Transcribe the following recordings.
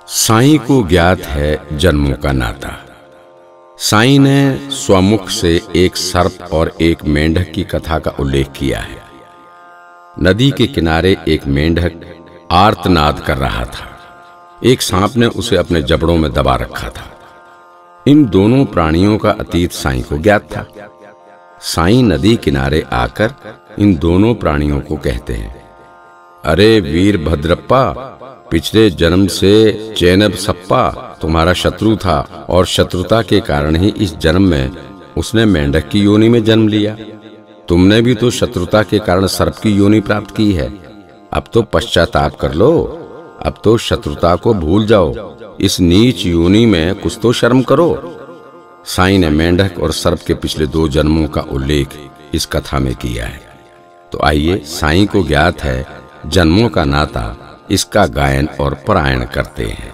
साईं को ज्ञात है जन्मों का नाता। साईं ने स्वमुख से एक सर्प और एक मेंढक की कथा का उल्लेख किया है। नदी के किनारे एक मेंढक आर्तनाद कर रहा था। एक सांप ने उसे अपने जबड़ों में दबा रखा था। इन दोनों प्राणियों का अतीत साईं को ज्ञात था। साईं नदी किनारे आकर इन दोनों प्राणियों को कहते हैं, अरे वीर भद्रप्पा, पिछले जन्म से चैनब सप्पा तुम्हारा शत्रु था और शत्रुता के कारण ही इस जन्म में उसने मेंढक की योनि में जन्म लिया। तुमने भी तो शत्रुता के कारण सर्प की योनि प्राप्त की है। अब तो पश्चाताप कर लो, अब तो शत्रुता को भूल जाओ। इस नीच योनि में कुछ तो शर्म करो। साईं ने मेंढक और सर्प के पिछले 2 जन्मों का उल्लेख इस कथा में किया है। तो आइए साईं को ज्ञात है जन्मों का नाता, इसका गायन और पारायण करते हैं।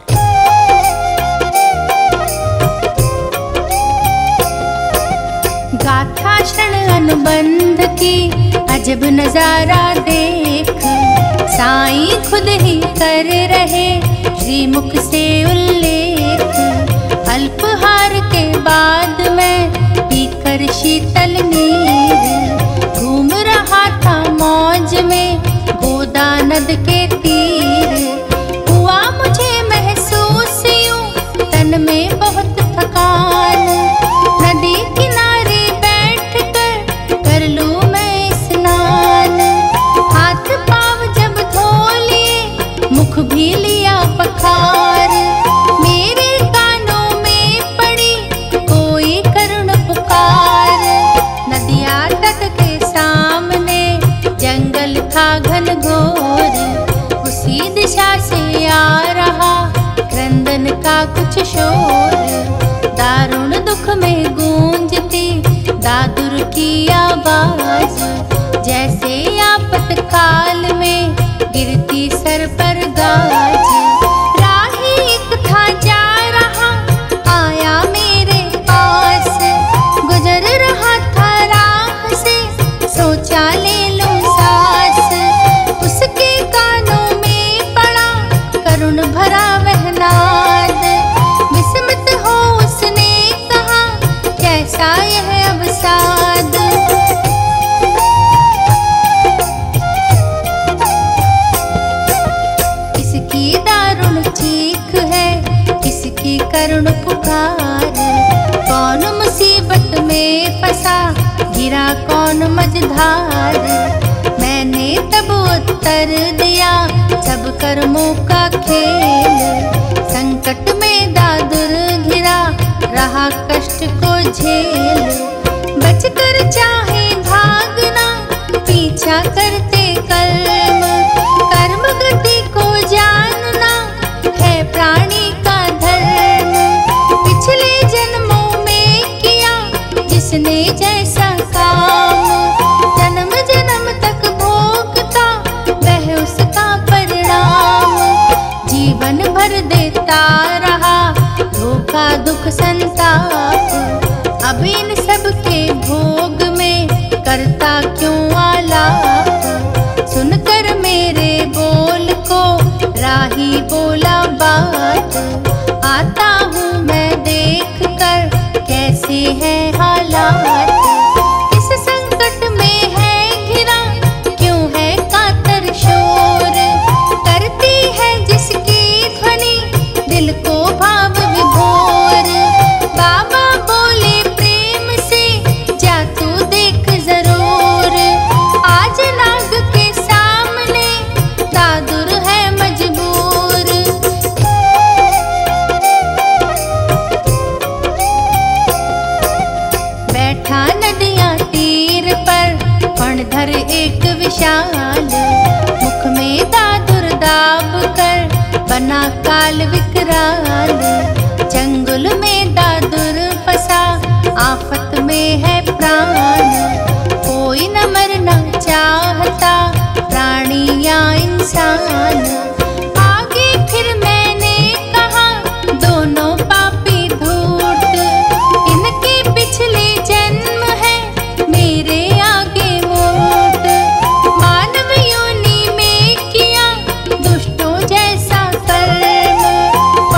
गाथा क्षण अनुबंध की अजब नजारा देख, साईं खुद ही कर रहे श्रीमुख से उल्लेख। अल्पहार के बाद में पीकर शीतल नीर, घूम रहा था मौज में गोदा नद के तीर। हुआ मुझे महसूस यूं तन में बहुत थकान, नदी किनारे बैठ कर लूं मैं स्नान। हाथ पाँव जब धो लिए मुख भी लिया पखार, मेरे कानों में पड़ी कोई करुण पुकार। नदिया तट के सामने जंगल था घनघोर, उसी दिशा से आ रहा क्रंदन का कुछ शोर। दारुण दुख में गूंजती दादुर की आवाज, जैसे आपातकाल में गिरती सर पर गाज। राही एक था जा रहा आया मेरे पास, गुजर रहा था राह से सोचा ले लूं सांस। उसके कानों में पड़ा करुण भरा वह नाद, विस्मित हो उसने कहा कैसा यह अवसाद। किसकी दारुण चीख है, किसकी करुण पुकार। कौन मुसीबत में फंसा, गिरा कौन मझधार। मैंने तब उत्तर दिया सब कर्मों का खेल। संकट में दादुर घिरा रहा कष्ट को झेल। बचकर चाहे भागना पीछा करते कर्म, कर्म गति को जानना है प्राणी का धर्म। पिछले जन्मों में किया जिसने जैसा काम, जन्म जन्म तक भोगता वह उसका परिणाम। जीवन भर देता रहा धोखा दुख संताप, अब इन सब के भोग में करता क्यों आलाप। सुनकर मेरे बोल को राही बोला बात, आता हूँ मैं देख कर कैसे है हालात। इस संकट में है घिरा क्यों है कातर शोर, करती है जिसकी ध्वनि दिल को भाव विभोर। बाबा बोले प्रेम से जा तू देख जरूर, आज नाग के सामने दादुर है मजबूर। बैठा नदियाँ तीर पर फणधर एक विशाल, मुख में दादुर दाब कर बना काल विकराल। जंगल में दादुर फंसा आफत में है प्राण, कोई न मरना चाहता प्राणी या इंसान। आगे फिर मैंने कहा दोनों पापी धूर्त, इनके पिछले जन्म है मेरे आगे मूर्त। मानव योनि में किया दुष्टों जैसा कर्म,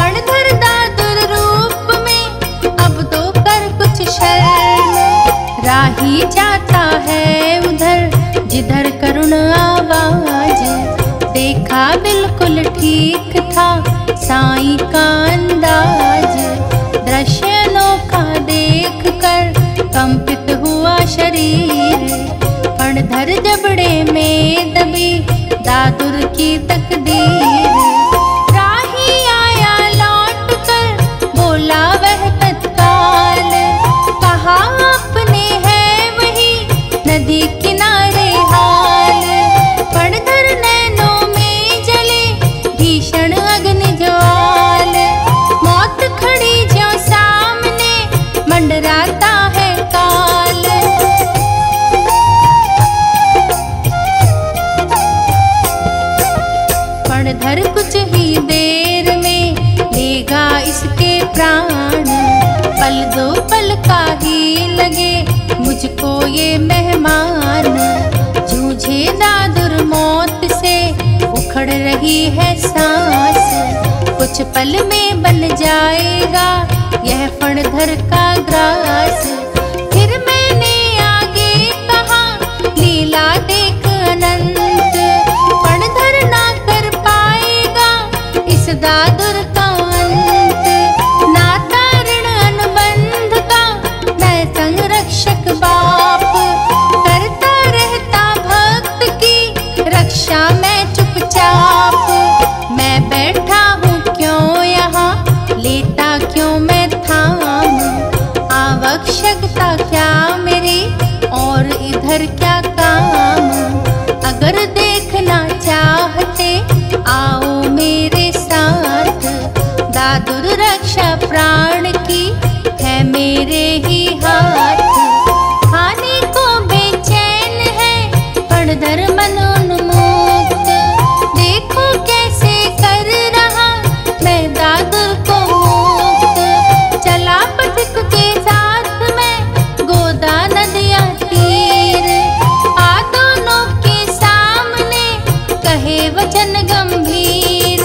देखा बिल्कुल ठीक था साईं का अंदाज। दृश्य अनोखा देख कर कंपित हुआ शरीर। फणधर जबड़े में दबी दादुर की तकदीर। राही आया लौट कर बोला वह तत्काल, कहा अपने है वही नदी किनारे हाल। फणधर नैनों में जले भीषण अग्नि ज्वाल। मौत खड़ी ज्यों सामने मंडराता है काल। फणधर कुछ ही देर में लेगा इसके प्राण। पल दो पल का ही लगे मुझको ये मेहमान। जूझे दादुर मौत से उखड़ रही है सांस। कुछ पल में बन जाएगा यह फणधर का ग्रास। फिर मैंने आगे कहा लीला देख अनंत। फणधर ना कर पाएगा इस दादुर का अंत। नाता ऋण अनुबंध का मैं संरक्षक बाप। करता रहता भक्त की रक्षा मैं चुपचाप। मैं बैठा हूँ क्यों यहाँ, लेता क्यों मैं थाम। आवश्यकता क्या मेरी और इधर क्या काम। अगर देखना चाहते आओ मेरे साथ। दादुर रक्षा प्राण की है मेरे ही हाथ। खाने को बेचैन है फणधर मनोन्मुक्त। देखो कैसे कर रहा मैं दादुर को मुक्त। चला पथिक के साथ मैं गोदा नदिया तीर। आ दोनों के सामने कहे वचन गंभीर।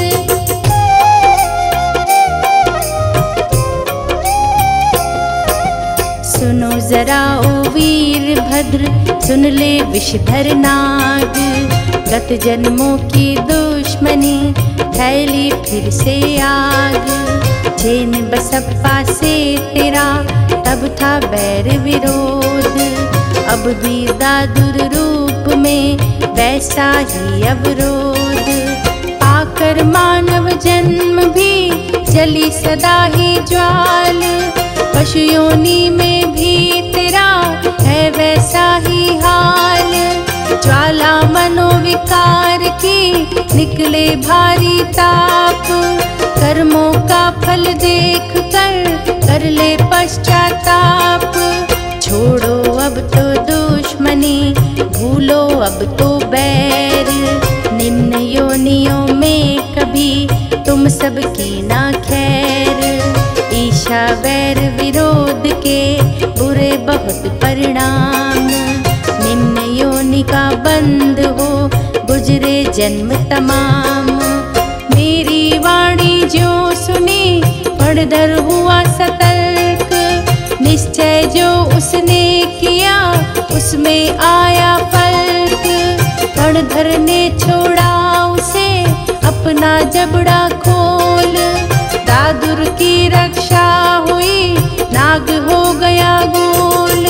सुनो जरा ओ वीर भद्र, सुन ले विषधर नाग। गत जन्मों की दुश्मनी फैली फिर से आग। चैन बसप्पा से तेरा तब था बैर विरोध। अब भी दादुर रूप में वैसा ही अवरोध। आकर मानव जन्म भी जली सदा ही ज्वाल। पशु योनि में भी तेरा है वैसा ही हाल। ज्वाला मनोविकार की निकले भारी ताप। कर्मों का फल देख कर ले पश्चाताप। छोड़ो अब तो दुश्मनी, भूलो अब तो बैर। निम्न योनियों में कभी तुम सबकी ना खैर। ईर्ष्या वैर विरोध के बुरे बहुत परिणाम। निम्न योनि का बंद हो गुजरे जन्म तमाम। मेरी वाणी जो सुनी फणधर हुआ सतर्क। निश्चय जो उसने किया उसमें आया फर्क। फणधर ने छोड़ा उसे अपना जबड़ा खोल। दादुर की रक्षा हुई नाग हो गया गोल।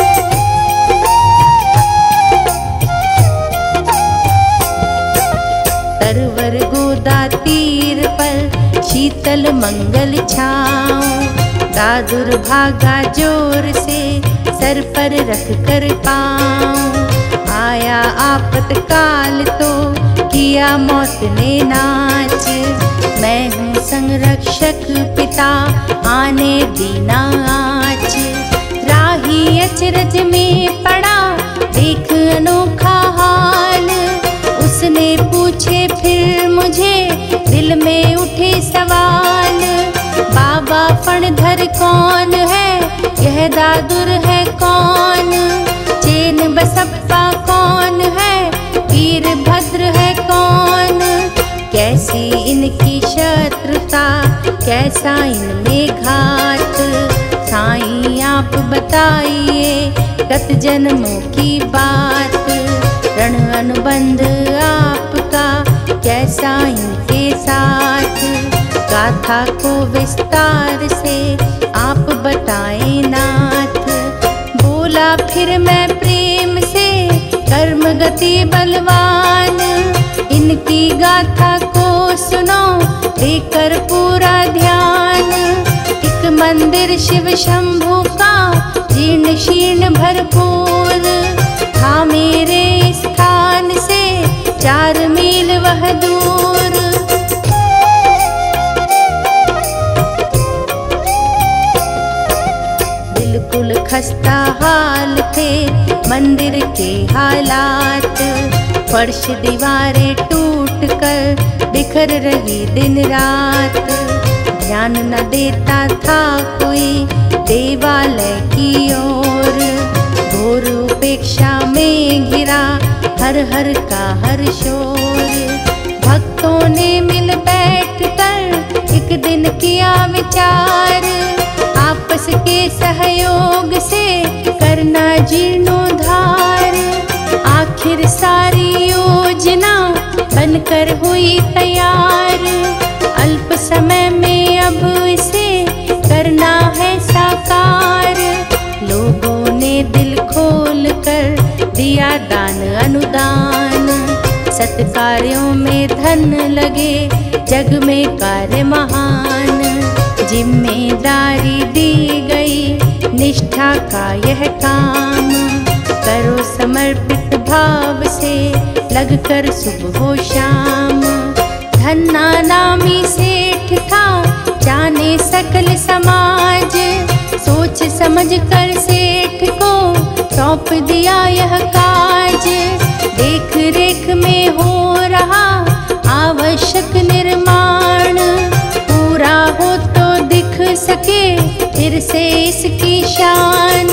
तरवर गोदा तीर पर शीतल मंगल छाँव। दादुर भागा जोर से सर पर रख कर पाँव। आया आपतकाल तो किया मौत ने नाच। मैं हूँ संरक्षक पिता आने दीना आँच। राही अचरज में पड़ा देख अनोखा हाल। उसने पूछे फिर मुझे दिल में उठे सवाल। बाबा फणधर कौन है, यह दादुर है कौन। चैन बसप्पा कौन है, वीरभद्र है कौन। कैसी इनकी शत्रुता, कैसा इनमें घात। साईं आप बताइए गत जन्मों की बात। रण अनुबंध आपका कैसा है साईं के साथ। गाथा को विस्तार से आप बताए नाथ। बोला फिर मैं प्रेम से कर्म गति बलवान। इनकी गाथा को सुनो देकर पूरा ध्यान। एक मंदिर शिव शंभू का जीर्ण शीर्ण भरपूर था मेरे स्थान से 4 मील वह दूर। बिल्कुल खस्ता हाल थे मंदिर के हालात। फर्श दीवारें टूट कर बिखर रही दिन रात। ध्यान न देता था कोई देवालय की ओर। घोर उपेक्षा में घिरा हर हर का हर शोर। भक्तों ने मिल बैठ कर एक दिन किया विचार। आपस के सहयोग से करना जीर्णोद्धार। आखिर सारी योजना बनकर हुई तैयार। अल्प समय में अब इसे करना है साकार। लोगों ने दिल खोल कर दिया दान अनुदान। सत्कार्यों में धन लगे जग में कार्य महान। जिम्मेदारी दी गई निष्ठा का यह काम। करो समर्पित भाव से लगकर सुबह हो शाम। धन्ना नामी सेठ था जाने सकल समाज। सोच समझ कर सेठ को सौंप दिया यह काज। देख रेख में हो रहा आवश्यक निर्माण। पूरा हो तो दिख सके फिर से इसकी शान।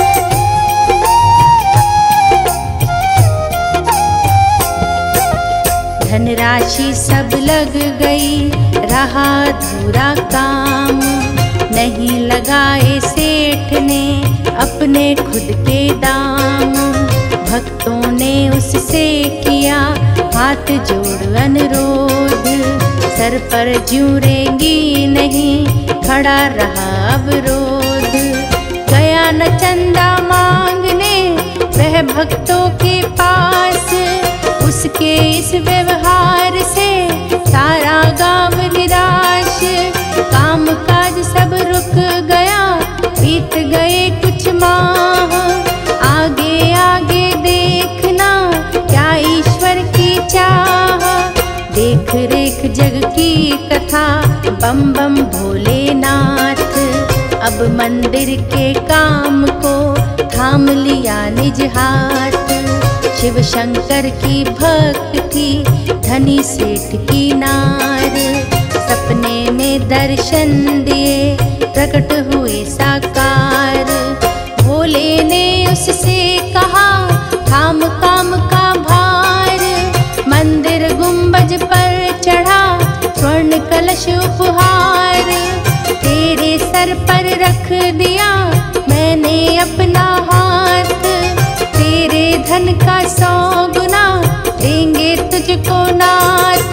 धनराशि सब लग गई रहा अधूरा काम। नहीं लगाए सेठ ने अपने खुद के दाम। भक्तों ने उससे किया हाथ जोड़ अनुरोध। सर पर ज्यों रेंगी नहीं खड़ा रहा अवरोध। गया न चंदा मांगने वह भक्तों के पास। उसके इस व्यवहार से सारा गांव निराश। काम काज सब रुक गया बीत गए कुछ माह। आगे आगे देखना क्या ईश्वर की चाह। देख रेख जग की कथा बम बम भोलेनाथ। अब मंदिर के काम को थाम लिया निज हाथ। शिव शंकर की भक्त थी धनी सेठ की नार। सपने में दर्शन दिए प्रकट हुए साकार। भोले ने उससे कहा थाम काम का भार। मंदिर गुंबज पर चढ़ा स्वर्ण कलश उपहार। तेरे सर पर रख दिया मैंने अपना हाथ। तेरे धन का 100 गुना देंगे तुझको नाथ।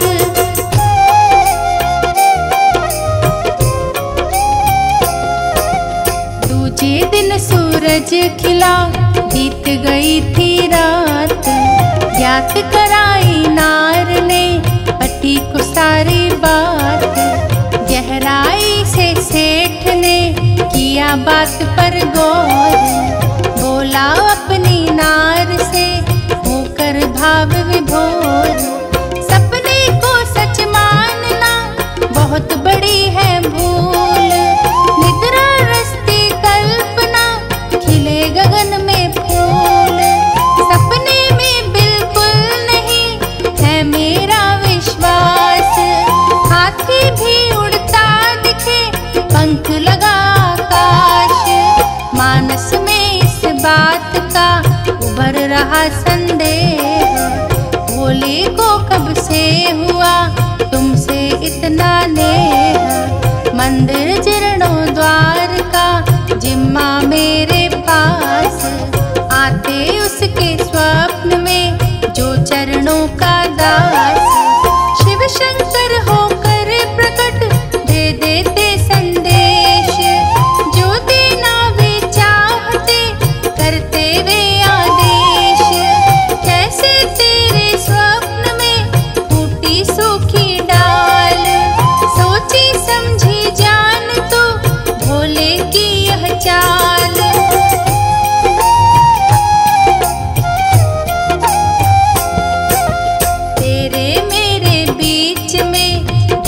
दूजे दिन सूरज खिला बीत गई थी रात। ज्ञात कराई नार ने पति को सारी बात। गहराई से सेठ ने किया बात पर गौर। बोला अपनी नार से होकर भाव विभोर। सपने को सच मानना बहुत बड़ी है भूल। निद्रा रस्ती कल्पना खिले गगन में फूल। सपने में बिल्कुल नहीं है मेरा विश्वास। हाथी भी उड़ता दिखे पंख लगा आकाश। मानस में इस बात का उभर रहा संदेह। भोले को कब से हुआ तुमसे इतना नेह। मंदिर जीर्णोद्वार का जिम्मा मेरे पास। आते उसके स्वप्न में जो चरणों का दास। शिव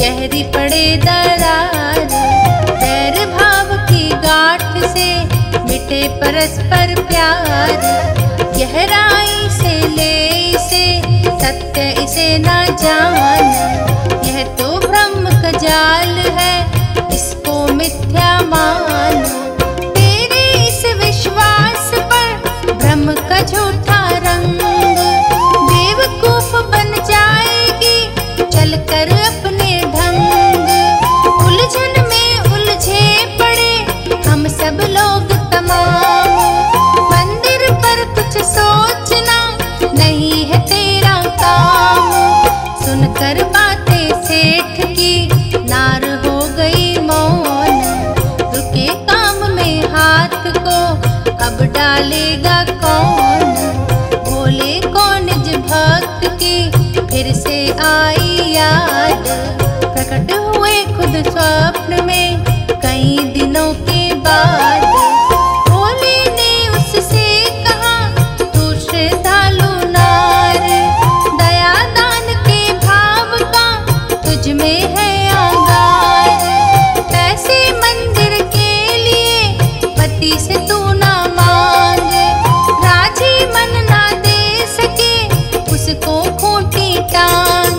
गहरी पड़े दरार। बैर भाव की गांठ से मिटे परस्पर प्यार। गहराई से ले इसे सत्य इसे न जान। यह तो भ्रम का जाल है इसको मिथ्या मान। तेरे इस विश्वास पर भ्रम का झूठा रंग बेवकूफ बन जाएगी चलकर अपने ढंग। उलझन में उलझे पड़े हम सब लोग तमाम। मंदिर पर कुछ सोचना नहीं है तेरा काम। सुनकर बातें सेठ की नार हो गई मौन। रुके काम में हाथ को अब डालेगा कौन। भोले को निज भक्त की फिर से आई याद। प्रकट हुए खुद स्वप्न में कई दिनों के बाद। भोले ने उससे कहा तू श्रद्धालु नार। दया दान के भाव का तुझ में है आगार। पैसे मंदिर के लिए पति से तू ना मांग। राजी मन ना दे सके उसको खूंटी टांग।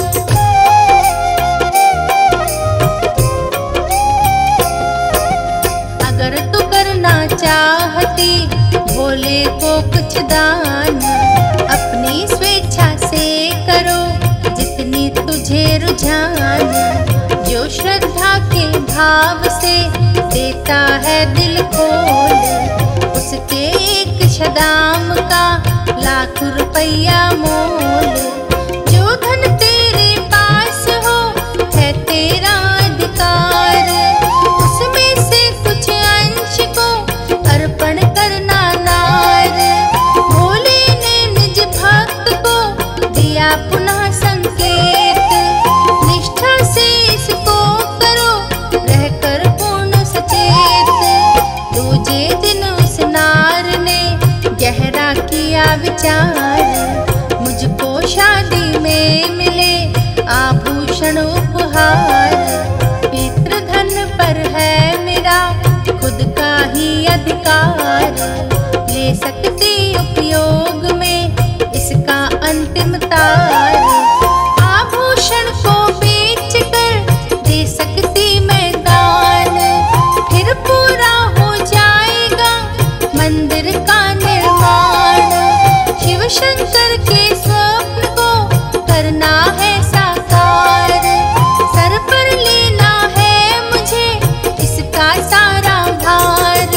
अगर तू करना चाहती भोले को कुछ दान। अपनी स्वेच्छा से करो जितनी तुझे रुझान। जो श्रद्धा के भाव से देता है दिल खोल। उसके एक शदाम का लाख रुपया मोल। जो धन तेरे पास हो है तेरा अधिकार। उसमें से कुछ अंश को अर्पण करना नार। भोले ने निज भक्त को दिया पुनः संकेत। निष्ठा से इसको करो रहकर पूर्ण सचेत। दूजे दिन उस नार ने गहरा किया विचार। मुझको शादी में मिले आभूषण उपहार। पितृधन पर है मेरा खुद का ही अधिकार। ले सकती उपयोग में इसका अंतिम तार। आभूषण को बेच कर दे सकती मैं दान। फिर पूरा हो जाएगा मंदिर का निर्माण। शिव शंकर के स्वप्न को करना है साकार। सर पर लेना है मुझे इसका सारा भार।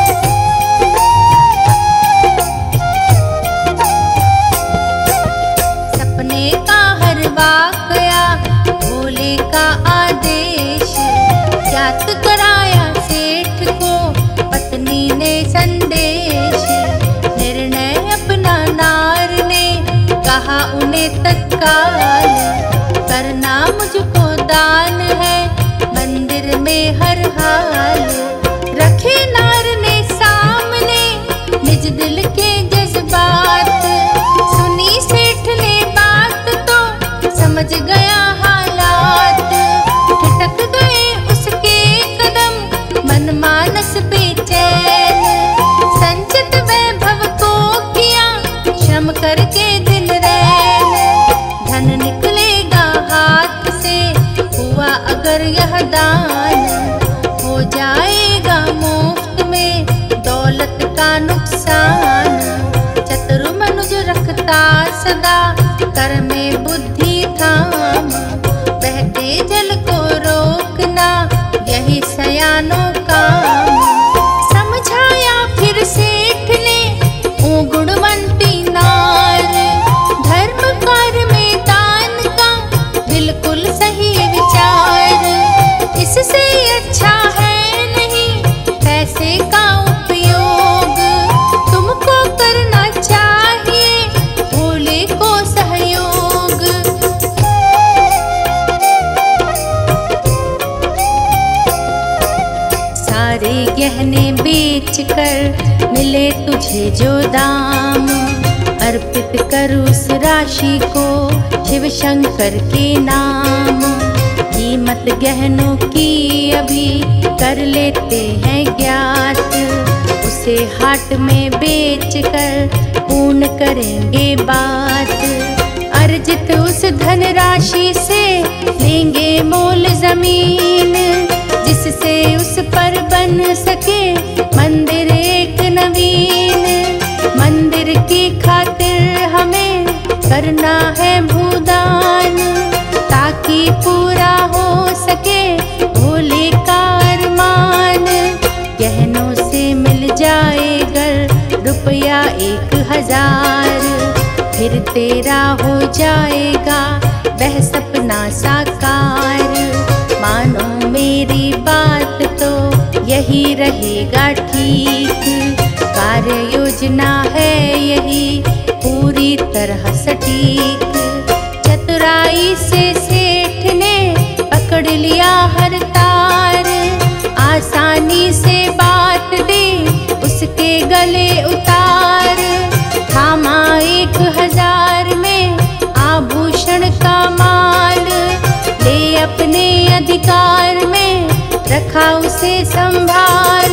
सपने का हर वाकया भोले का आदेश। ज्ञात कराया सेठ को पत्नी ने संदेश। निर्णय अपना नार ने कहा उन्हें तत्काल। करना मुझको दान है मंदिर में हर हाल। रखे नार ने सामने निज दिल के जज्बात। सुनी सेठ ने बात तो समझ गया हालात। ठिठक गए उसके कदम मन मानस बेचैन। संचित वैभव को किया श्रम करके दिन रैन। धन निकलेगा हाथ से हुआ अगर यह दान। हो जाएगा मुफ्त में दौलत का नुकसान। चतुर मनुज रखता सदा कर में बुद्धि थाम। बहते जल को रोकना यही सयानों काम। समझाया फिर सेठ ने ओ गुणवंती नार। धर्म कार्य में दान का बिल्कुल सही विचार। इससे अच्छा है नहीं पैसे का उपयोग। तुमको करना चाहिए भोले को सहयोग। सारे गहने बेच कर मिले तुझे जो दाम। अर्पित कर उस राशि को शिव शंकर के नाम। कीमत गहनों की अभी कर लेते हैं ज्ञात। उसे हाट में बेच कर पूर्ण करेंगे बात। अर्जित उस धनराशि से लेंगे मोल जमीन, जिससे उस पर बन सके मंदिर एक नवीन। मंदिर की खातिर हमें करना है भूदान, ताकि पूरा हो सके भोले का अरमान। गहनों से मिल जाएगा रुपया 1000, फिर तेरा हो जाएगा वह सपना साकार। मानो मेरी बात तो यही रहेगा ठीक, कार्य योजना है यही पूरी तरह सटीक। चतुराई से सेठ ने पकड़ लिया हर तार, आसानी से बात दी उसके गले उतार। थामा 1000 में आभूषण का माल, ले अपने अधिकार में रखा उसे संभाल।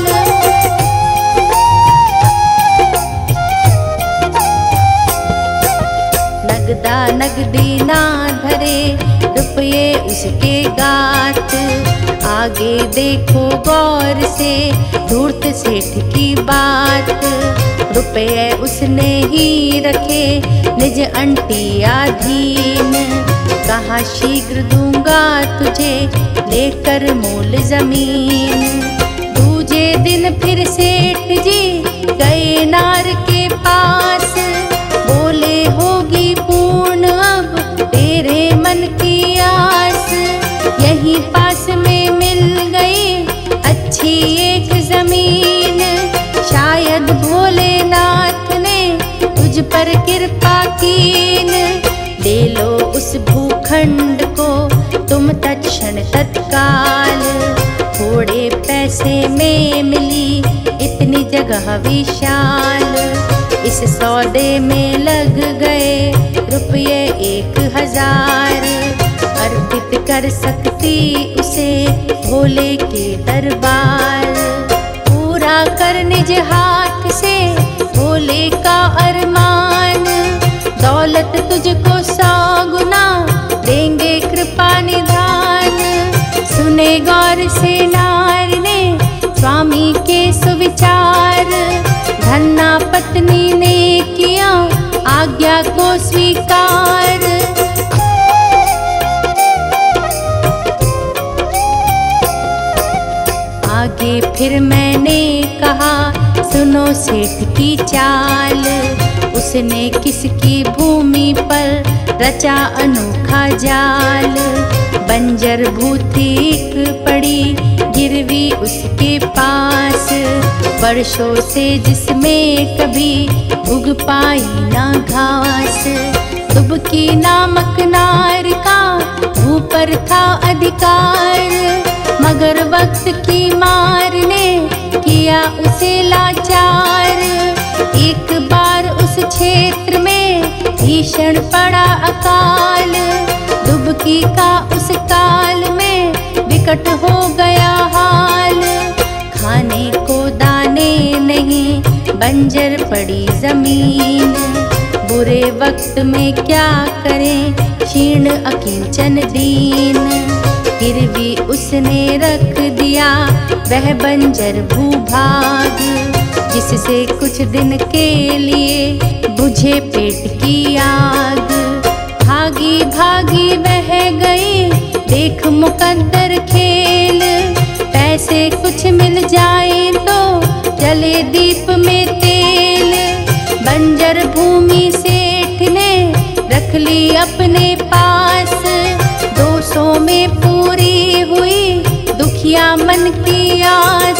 नगदा नगदी ना धरे रुपये उसके गात। आगे देखो गौर से धूर्त सेठ की बात। रुपये उसने ही रखे निज अंटियाधीन, कहा शीघ्र दूंगा तुझे लेकर मोल जमीन। दूजे दिन फिर सेठ जी गए नार के पास, बोले होगी पूर्ण अब तेरे मन की आस। यहीं पास में मिल गई अच्छी एक जमीन, शायद भोलेनाथ ने तुझ पर कृपा कीन। ले लो उस भूखंड को तुम तत्क्षण तत्काल, थोड़े पैसे में मिली इतनी जगह विशाल। इस सौदे में लग गए रुपये 1000, अर्पित कर सकती उसे भोले के दरबार। पूरा कर निज हाथ से भोले का अरमान, दौलत तुझको 100 गुना देंगे कृपा निधान। सुने गौर से नार ने स्वामी के सुविचार, धन्ना पत्नी ने किया आज्ञा को स्वीकार। आगे फिर मैंने कहा सुनो सेठ की चाल, उसने किसकी भूमि पर रचा अनोखा जाल। बंजर भूतिक पड़ी गिरवी उसके पास, वर्षों से जिसमें कभी उग पाई ना घास। दुबकी नामक नार का भू पर था अधिकार, मगर वक्त की मार ने किया उसे लाचार। एक बार उस क्षेत्र में भीषण पड़ा अकाल, दुबकी का उस काल में विकट हो गया हाल। खाने को दाने नहीं बंजर पड़ी जमीन, बुरे वक्त में क्या करें क्षीण अकिंचन दीन। गिरवी उसने रख दिया वह बंजर भूभाग, जिससे कुछ दिन के लिए बुझे पेट की आग। भागी भागी बह गई देख मुकद्दर खेल, पैसे कुछ मिल जाए तो जले दीप में तेल। बंजर भूमि सेठ ने रख ली अपने पास, 200 में पूरी हुई दुखिया मन की आस।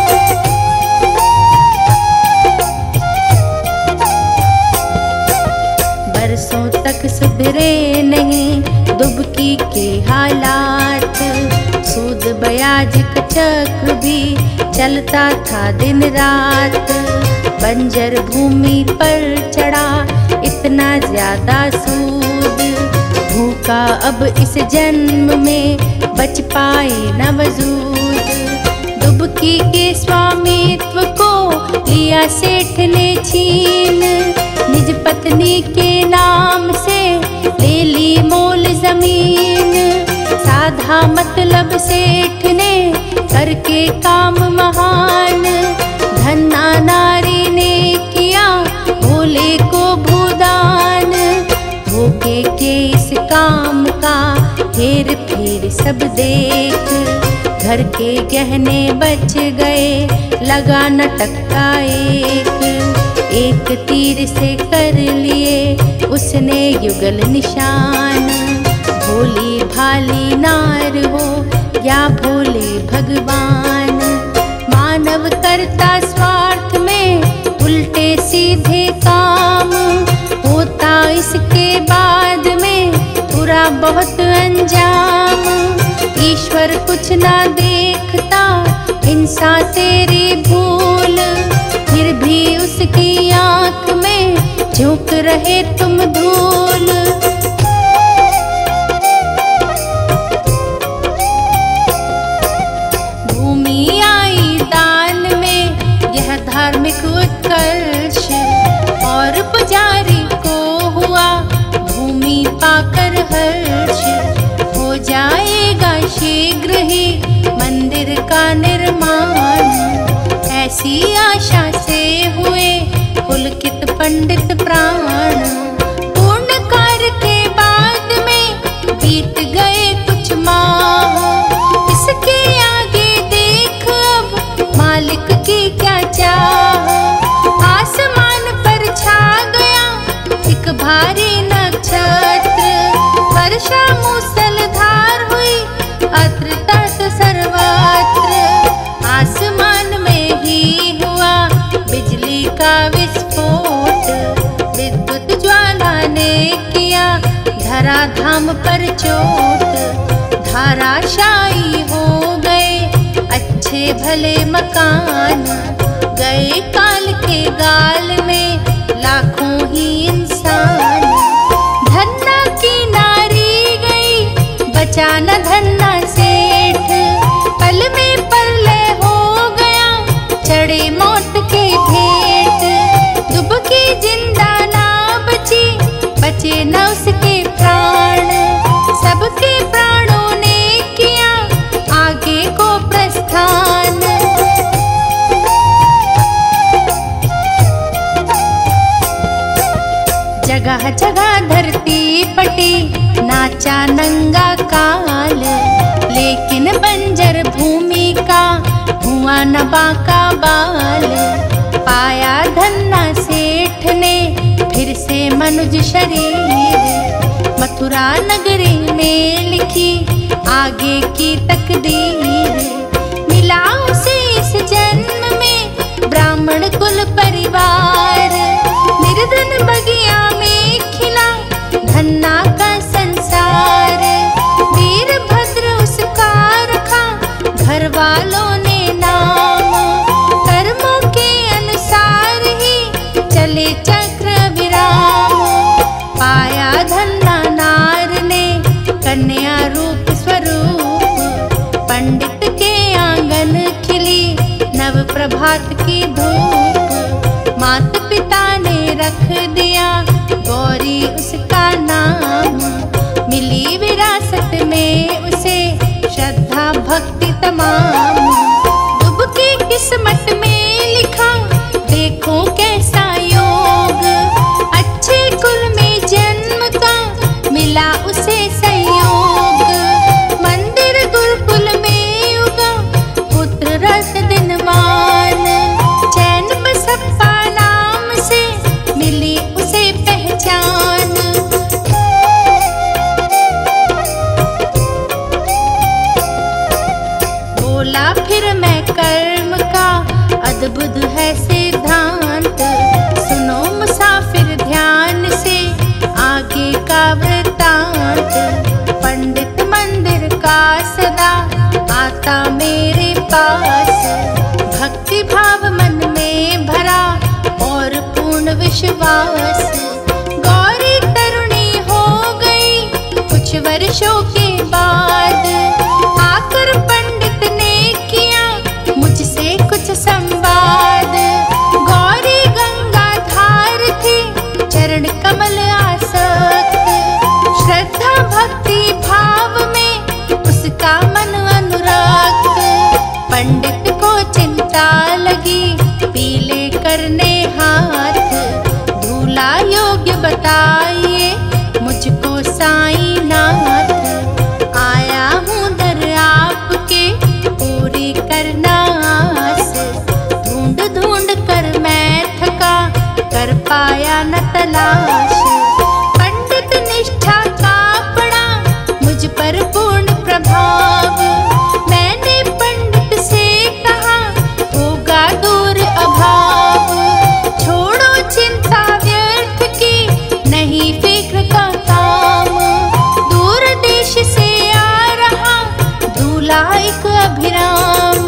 बरसों तक सुधरे नहीं दुबकी के हालात, सूद ब्याज का चक्र भी चलता था दिन रात। बंजर भूमि पर चढ़ा इतना ज्यादा सूद, भूखा अब इस जन्म में बच पाए न वजूद। दुबकी के स्वामित्व को लिया सेठ ने छीन, निज पत्नी के नाम से ले ली मोल जमीन। साधा मतलब सेठ ने करके काम महान, धन्ना नारी ने किया भोले को भूदान। धोखे के इस काम का हेर फेर सब देख, घर के गहने बच गए लगा न टक्का एक तीर से कर लिए उसने युगल निशान। भोली भाली नार हो या भोले भगवान, मानव करता स्वार्थ में उल्टे सीधे काम। होता इसके बाद में बुरा बहुत अंजाम। ईश्वर कुछ ना देखता हिंसा तेरी भूल, फिर भी उसकी आंख में झोंक रहे तुम धूल। भूमि आई दान में यह धार्मिक उत्कर्ष, और पुजारी को हुआ भूमि पाकर हर्ष। हो जाएगा शीघ्र ही मंदिर का निर्माण, ऐसी आशा से हुए पुलकित पंडित प्राण। पूर्ण कार्य के बाद में बीत गए कुछ माह, इसके आगे देख अब मालिक की क्या चाह। आसमान पर छा गया एक भारी नक्षत्र, वर्षा मूसलधार हुई अत्र तत्र सर्वत्र। आसमान में ही हुआ बिजली का विस्फोट, विद्युत ज्वाला ने किया धराधाम पर चोट। धाराशायी हो गए अच्छे भले मकान, गए काल के गाल में लाखों ही इंसान। धन्ना की नारी गई बचा न धन्ना सेठ, पल में परलय हो गया चढ़े मौत के भेंट। दुबकी जिंदा ना बची, बचे न उसके प्राण, सबके प्राणों ने किया आगे को प्रस्थान। जगह जगह धरती पटी नाचा नंगा काल, लेकिन बंजर भूमि का हुआ न बाका बाल। पाया धन्ना सेठ ने फिर से मनुज शरीर, मथुरा नगरी में लिखी आगे की तकदीर। मिला उसे इस जन्म में ब्राह्मण कुल परिवार, निर्धन बगिया में खिला धन्ना का संसार। वीरभद्र उसका रखा घर वालों ने नाम, कर्मों के अनुसार ही चले चक्र विराम। पाया धन्ना नार ने कन्या रूप स्वरूप, पंडित के आंगन खिली नव प्रभात की धूप। माता पिता ने रख दिया गौरी उसका नाम, मिली विरासत में उसे श्रद्धा भक्ति तमाम। दुबकी किस्मत में लिखा देखो कैसा योग, अच्छे कुल में जन्म का मिला उसे संयोग। मंदिर गुरुकुल में उगा पुत्र रस दिनमान, चैन बसप्पा नाम से मिली उसे पहचान। बोला फिर मैं कर्म का अद्भुत है सिद्धांत, सुनो मुसाफिर ध्यान से आगे का वृत्तांत। पंडित मंदिर का सदा आता मेरे पास, भक्ति भाव मन में भरा और पूर्ण विश्वास। गौरी तरुणी हो गई कुछ वर्षों के बाद, पंडित को चिंता लगी, पीले करने हाथ। दूल्हा योग्य बताइए मुझको साईं नाथ। आया हूँ दर आपके पूरी करना आस। ढूंढ ढूंढ कर मैं थका, कर पाया न तलाश। पंडित निष्ठा का पड़ा मुझ पर पूर्ण प्रभाव। मैंने पंडित से कहा होगा दूर अभाव। छोड़ो चिंता व्यर्थ की, नहीं फिक्र का काम। दूर देश से आ रहा दूल्हा एक अभिराम।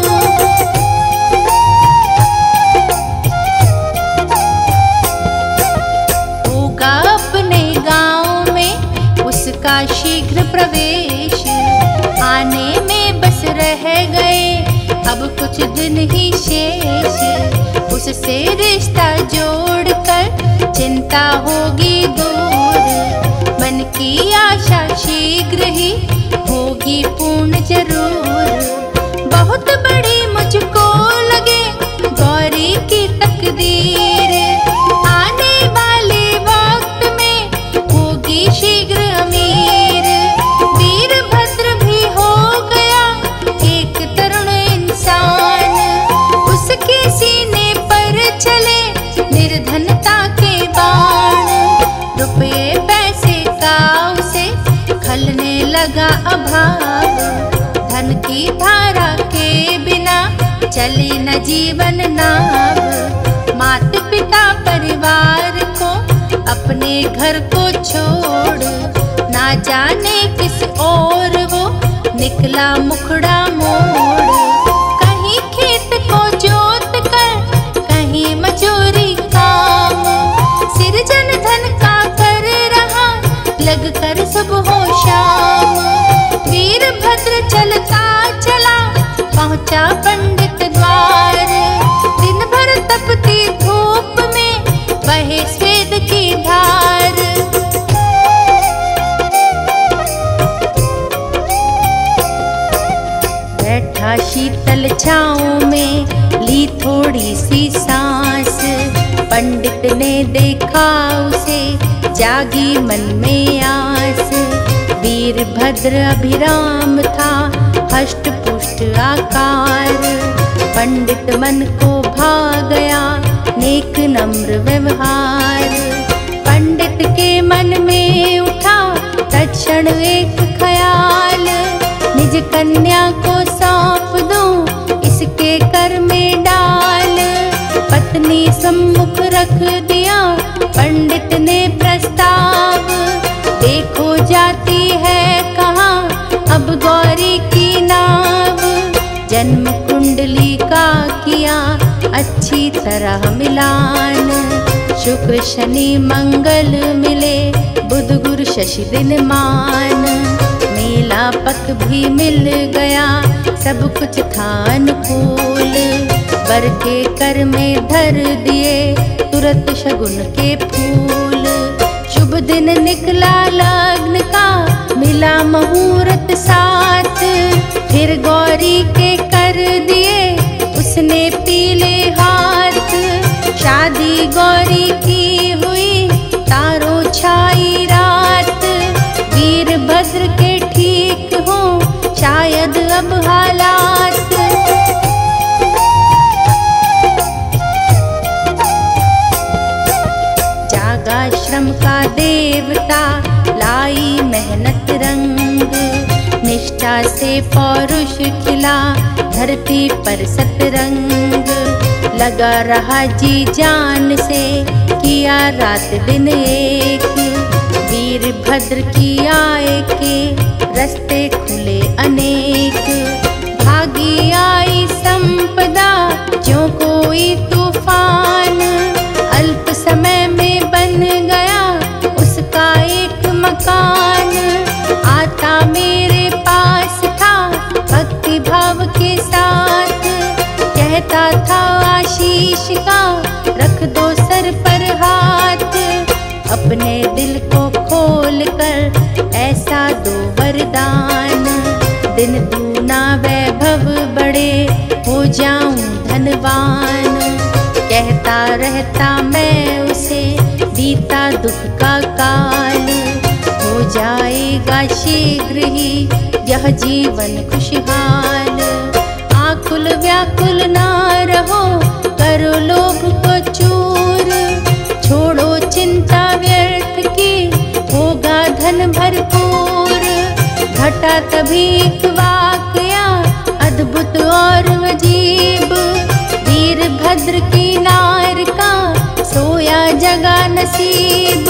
होगा अपने गांव में उसका शीघ्र प्रवेश। आने में बस रह गए अब कुछ दिन ही शेष। उससे रिश्ता जोड़कर चिंता होगी दूर। मन की आशा शीघ्र ही होगी पूर्ण जरूर। बहुत बड़ी मुझको लगे गौरी की तकदीर। आने वाले वक्त में होगी शीघ्र अमीर। वीरभद्र भी हो गया एक तरुण इंसान। उसके सीने पर चले निर्धनता के बाण। रुपये पैसे का उसे खलने लगा अभाव। धन की धारा के बिना चले न जीवन नाव। माता पिता परिवार को अपने घर को छोड़, ना जाने किस ओर वो निकला मुखड़ा मोड़। कहीं खेत को जोत कर, कहीं मजूरी काम। सिरजन धन का कर रहा लग कर सुबह शाम। वीरभद्र चलता चला पहुंचा पंडित द्वार। दिन भर तपती धूप में बहे स्वेद की धार। बैठा शीतल छाँव में ली थोड़ी सी सांस। पंडित ने देखा उसे जागी मन में आस। वीरभद्र अभिराम था हष्ट पुष्ट आकार। पंडित मन को भा गया नेक नम्र व्यवहार। पंडित के मन में उठा तत्क्षण एक ख्याल। निज कन्या को सौंप दूं इसके कर में डाल। पत्नी सम्मुख रख दिया पंडित ने प्रस्ताव। देखो जाती है कहाँ अब गौरी की नाव। जन्म कुंडली का किया अच्छी तरह मिलान। शुक्र शनि मंगल मिले, बुध गुरु शशि दिन मान। मेला पक भी मिल गया, सब कुछ था अनुकूल। वर के कर में धर दिए तुरंत शगुन के फूल। शुभ दिन निकला लग्न का, मिला मुहूर्त साथ। फिर गौरी के कर दिए उसने पीले हाथ। शादी गौरी की हुई तारों छाई रात। वीरभद्र के ठीक हो शायद अब हालात। जागा श्रम का देवता लाई मेहनत रंग। निष्ठा से पौरुष खिला धरती पर सतरंग। लगा रहा जी जान से किया रात दिन एक। वीरभद्र की आए के रास्ते खुले अनेक। भागी आई संपदा जो कोई तूफान। अल्प समय में बन गया उसका एक मकान। आता मेरे पास था भक्ति भाव के साथ। कहता था आशीष का रख दो सर पर हाथ। अपने दिल को खोल कर ऐसा दो वरदान। दिन दूना वैभव बढ़े हो जाऊं धनवान। कहता रहता मैं उसे बीता दुख का काल, हो जाएगा शीघ्र ही यह जीवन खुशहाल। आकुल व्याकुल ना रहो, करो लोभ को चूर, छोड़ो चिंता व्यर्थ की, होगा धन भरपूर। घटा तभी एक वाकया अद्भुत और अजीब, वीरभद्र की नार का सोया जगा नसीब।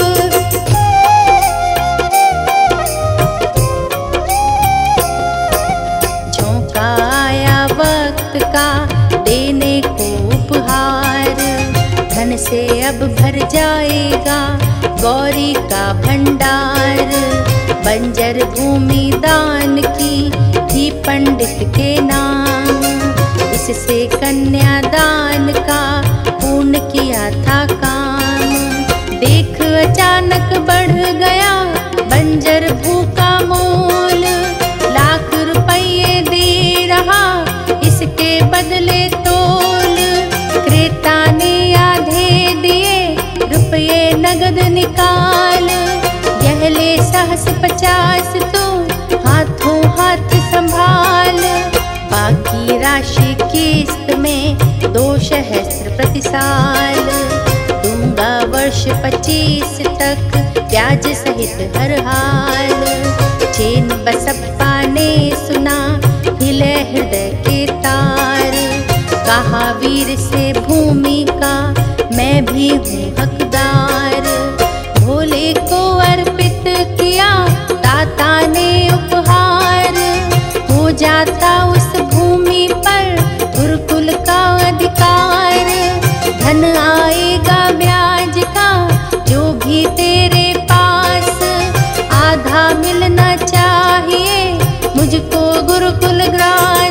झोंका आया वक्त का देने को उपहार, धन से अब भर जाएगा गौरी का भंडार। बंजर भूमि दान की थी पंडित के नाम, इससे कन्यादान का पूर्ण किया था काम। देख अचानक बढ़ गया बंजर भू का मोल, लाख रुपये दे रहा इसके बदले तोल। क्रेता ने आधे दिए रुपये नगद निकाल, यह ले सहस 50 तो हाथों हाथ संभाल। बाकी राशि किस्त में 2 सहस्त्र प्रति साल, दूंगा वर्ष 25 तक ब्याज सहित हर हाल। चैन बसप्पा ने सुना हिले हृदय के तार, कहा वीर से भूमि का मैं भी हूँ हकदार। भोले को अर्पित किया दाता ने उपहार, हो जाता उस भूमि पर गुरुकुल का अधिकार। धन आएगा ब्याज का जो भी तेरे पास, आधा मिलना चाहिए मुझको गुरुकुल ग्रास।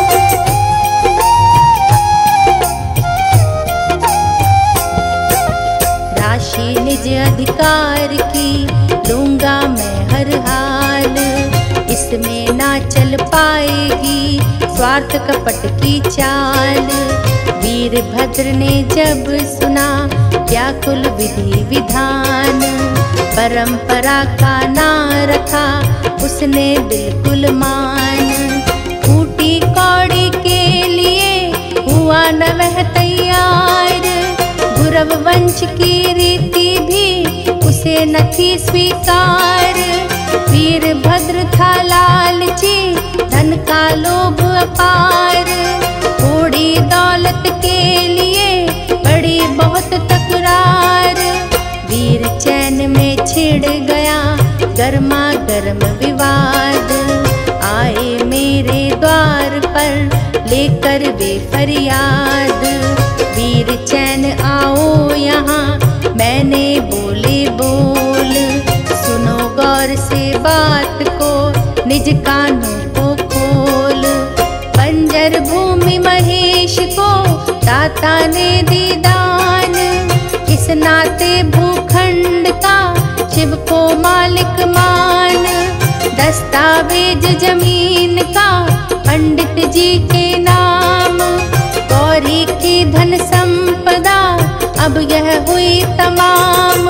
राशि निज अधिकार की लूंगा मैं हर हाल, इसमें ना चल पाएगी स्वार्थ कपट की चाल। वीरभद्र ने जब सुना व्याकुल विधि विधान, परंपरा का ना रखा उसने बिल्कुल मान। फूटी कौड़ी के लिए हुआ न वह तैयार, गुरव वंश की रीति भी उसे न थी स्वीकार। वीरभद्र था लालची धन का लोभ अपार, थोड़ी दौलत के लिए बड़ी बहुत तकरार। वीर चैन में छिड़ गया गर्मा गर्म विवाद, आए मेरे द्वार पर लेकर वे फरियाद। वीर चैन आओ यहाँ मैंने बोले बोल, सुनो गौर से बात को निज कानों को खोल। बंजर भूमि महेश को दाता ने दी दान, इस नाते भूखंड का शिव को मालिक मान। दस्तावेज जमीन का पंडित जी के नाम, गौरी की धन संपदा अब यह हुई तमाम।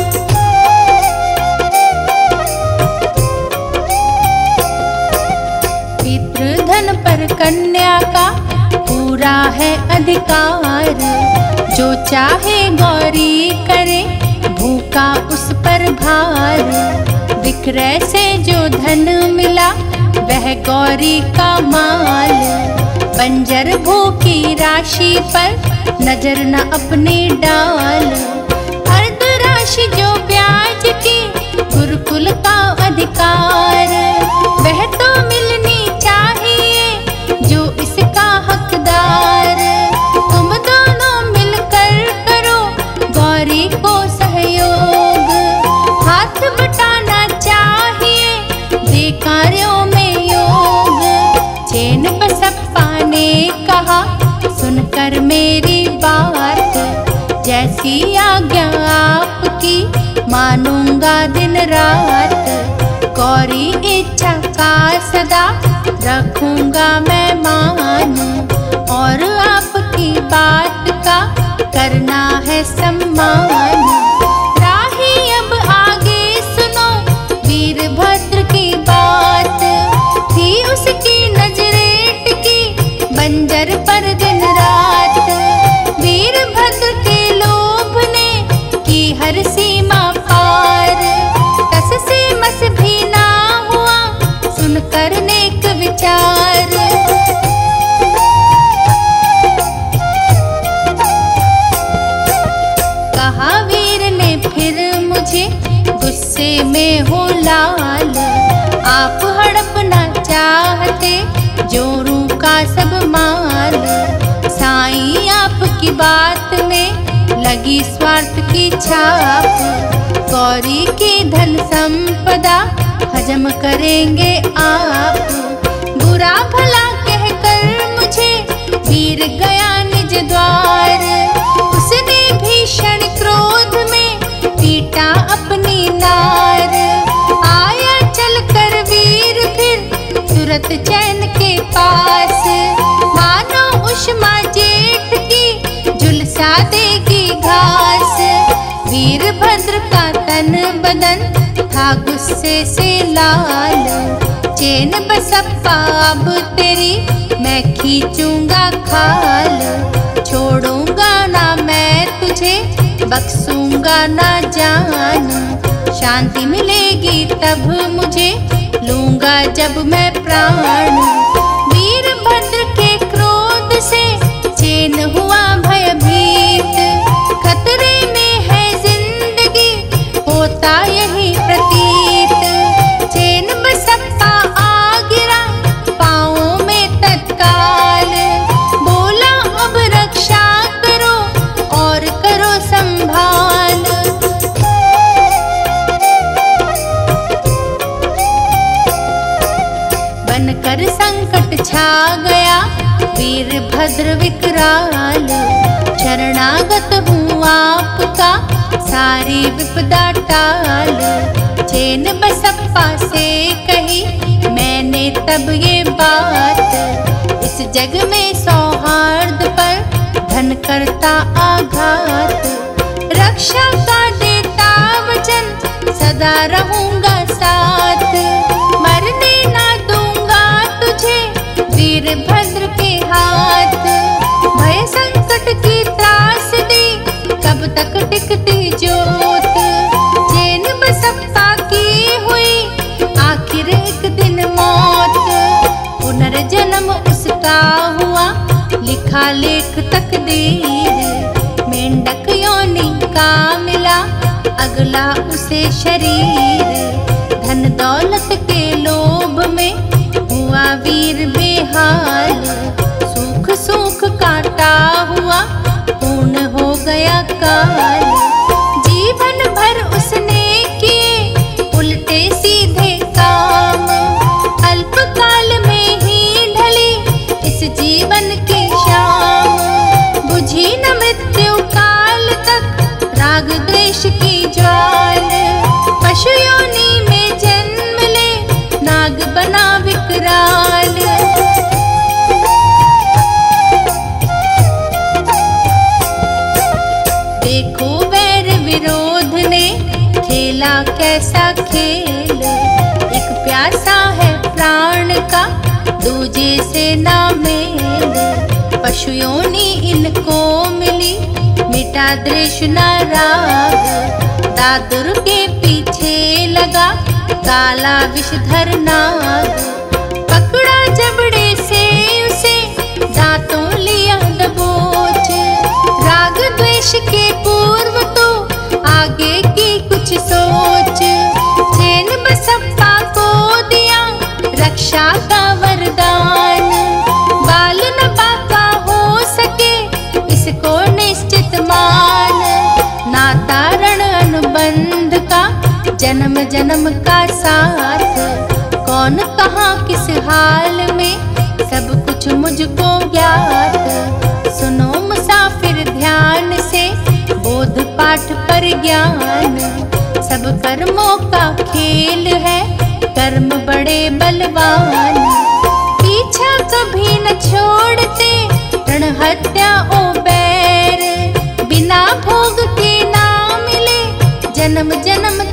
पितृधन पर कन्या का पूरा है अधिकार, जो चाहे गौरी करे भूखा उस पर भार। विक्रय से जो धन मिला वह गौरी का माल, बंजर भू की राशि पर नजर न अपनी डाल। अर्ध राशि जो ब्याज की गुरुकुल का अधिकार, वह तो मिलनी चाहिए जो इसका हकदार। तुम दोनों मिलकर करो गौरी को सहयोग, हाथ बटाना चाहिए दे कार्यों में योग। चैन बसप्पा ने कहा सुनकर मेरी बात, जैसी आज्ञा आपकी मानूंगा दिन रात। गौरी इच्छा का सदा रखूंगा मैं मान, और है सम्मान। राही अब आगे सुनो वीरभद्र की बात। थी उसकी नजरें टिकी बंजर पर दिन रात। वीरभद्र के लोभ ने की हर सीमा पार। टस से मस भी ना हुआ सुनकर नेक विचार। कहा वीर ने फिर मुझे गुस्से में हो लाल। आप हड़पना चाहते जोरू का सब माल। साईं आपकी बात में लगी स्वार्थ की छाप। गौरी की धन संपदा हजम करेंगे आप। बुरा भला कहकर मुझे वीर गया निज द्वार। उसने भीषण क्रोध में पीटा अपनी नार। आया चलकर वीर फिर तुरंत चैन के पास। मानो उष्मा जेठ की झुलसा देगी घास। वीरभद्र का तन बदन था गुस्से से लाल। चैन बसप्पा अब तेरी मैं खींचूंगा खाल। छोड़ूंगा ना मैं तुझे बख्शूंगा ना जान। शांति मिलेगी तब मुझे लूंगा जब मैं प्राण। वीरभद्र के क्रोध से चैन हुआ भयभीत। खतरे में है जिंदगी होता यही प्रतीत। चैन बसप्पा आ गिरा पाँवों में तत्काल। बोला अब रक्षा करो और करो संभाल। बनकर संकट छा गया वीरभद्र विकराल। शरणागत हूँ आपका सारी विपदा टाल। चैन बसप्पा से कही मैंने तब ये बात। इस जग में सौहार्द पर धन करता आघात। रक्षा का देता वचन सदा रहूंगा साथ। मरने ना दूंगा तुझे वीरभद्र के हाथ। भय संकट की त्रासदी कब तक टिकती जोत। चैन बसप्पा की हुई आखिर एक दिन मौत। पुनर्जन्म उसका हुआ लिखा लेख तकदीर। मेंढक योनि का मिला अगला उसे शरीर। धन दौलत के लोभ में हुआ वीर बेहाल। सूख सूख काटा हुआ पूर्ण हो गया काल। जीवन भर उसने किए उल्टे सीधे काम। अल्पकाल में ही ढली इस जीवन की शाम। बुझी न मृत्यु काल तक राग द्वेष की ज्वाल। पशु योनि में जन्म ले नाग बना विकराल। देखो वैर विरोध ने खेला कैसा खेल। एक प्यासा है प्राण का दूजे से ना मेल। पशु योनि इनको मिली मिटा द्वेष ना राग। दादुर के पीछे लगा काला विषधर नाग। पकड़ा जबड़े से उसे दांतों लिया दबोच। राग द्वेष के पूर्व तो आगे की कुछ सोच। चैन बसप्पा को दिया रक्षा का वरदान। बाल न बाका हो सके इसको निश्चित मान। नाता रण अनुबंध का जन्म जन्म का साथ। कौन कहाँ किस हाल में सब कुछ मुझको ज्ञात। सुनो मुसाफिर ध्यान से बोध पाठ पर ज्ञान। सब कर्मों का खेल है कर्म बड़े बलवान। पीछा कभी न छोड़ते रण हत्या ओ बैर। बिना भोग जन्म जन्म